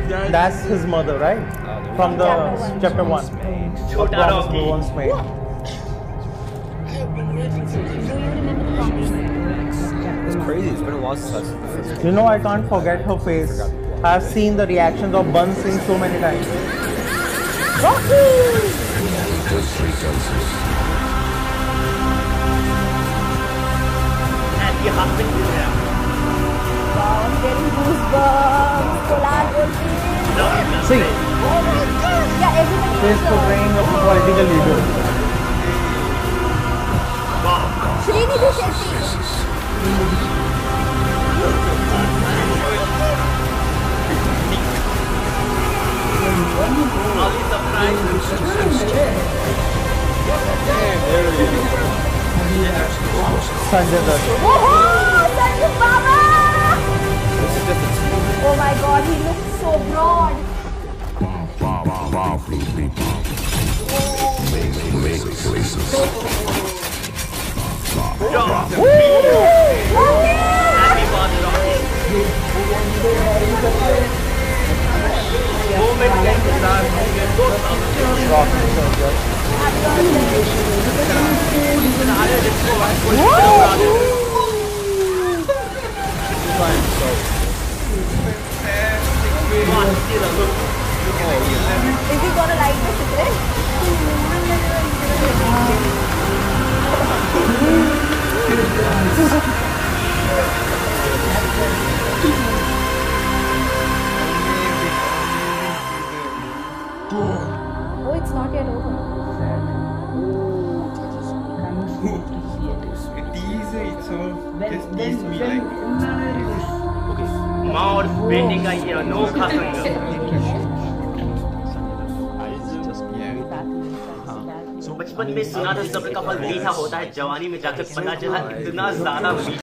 That's his mother, right? From the chapter 1. What promise we once made. It's crazy. It's been a while since I've seen the first. You know, I can't forget her face. I've seen the reactions of Bun Singh so many times. Rocky! And you have been there. Wow, I'm getting goosebumps. See, Oh my god! Yeah, everybody she's portraying a political leader. Srinidhi Shetty. All these surprises. Sanjay Dutt. Woohoo! Sanjay Baba! Oh my god, he looks so broad. Happy birthday, Rocky. Moment can start from your doors. Rocky Sanjay. Is he gonna like the secret? Oh, it's not yet over. Teaser, it's all just tease me like. माँ और बेटे का ये अनोखा संगम बचपन में सुना था सब्र का फल मीठा होता है जवानी में जाकर पता चला इतना ज्यादा